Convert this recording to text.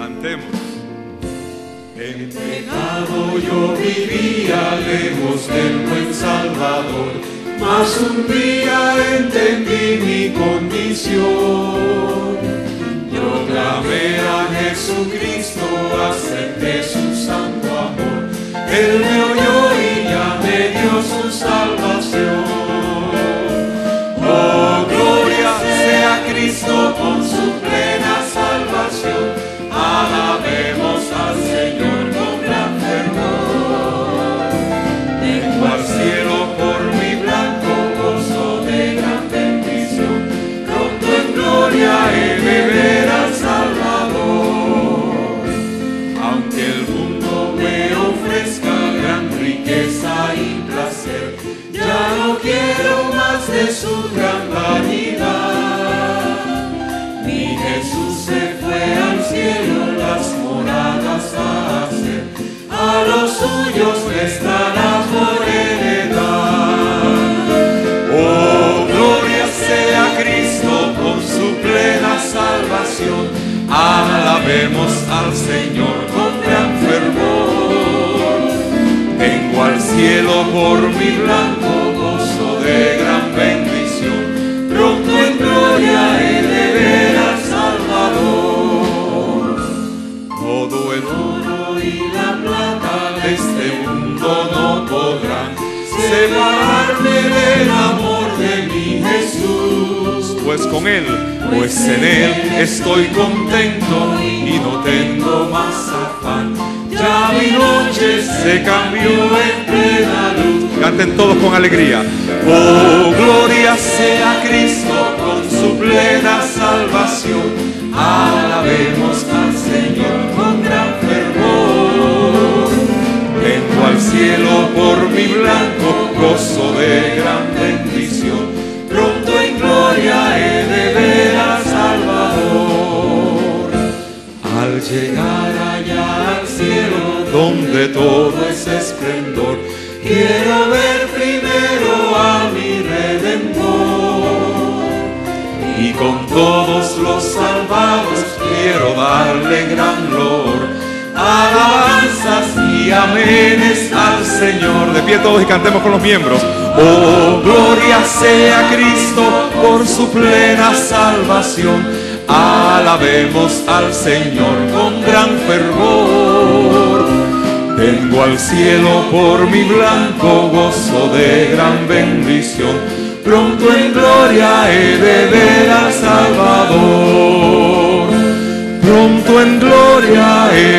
Cantemos. En pecado yo vivía lejos del buen Salvador, mas un día entendí mi condición. Yo clamé a Jesucristo, acepté su santo amor. Él me oyó y ya me dio su salvación. Oh, gloria sea Cristo con su plena salvación. Alabemos al Señor con gran fervor. Vengo al cielo por mi blanco gozo de gran bendición. Pronto en gloria he de ver al Salvador. Aunque el mundo me ofrezca gran riqueza y placer, ya no quiero más de su gran vanidad. Mi Jesús se fue al cielo las moradas a hacer, a los suyos les dará por heredad. Oh, gloria sea Cristo con su plena salvación. Alabemos al Señor con gran fervor. Vengo al cielo por mi blanco gozo de gran bendición. Pronto en gloria he de ver al Salvador. Todo el oro y la plata de este mundo no podrán separarme del amor de mi Jesús. Pues con Él, Pues en Él estoy contento y no tengo más afán. Ya mi noche se cambió en plena luz. canten todos con alegría. Oh, gloria sea Cristo con su plena salvación. Alabemos al Señor con gran fervor. Vengo al cielo por mi blanco gozo de gran bendición. Pronto en gloria he de ver al Salvador. Al llegar allá al cielo donde todo es esplendor, quiero ver primero a mi Redentor. Y con todos los salvados quiero darle gran loor, alabanzas y amenes al Señor. De pie todos y cantemos con los miembros. Oh, gloria sea Cristo por su plena salvación. Alabemos al Señor con gran fervor. Vengo al cielo por mi blanco gozo de gran bendición. Pronto en gloria he de ver al Salvador. Pronto en gloria he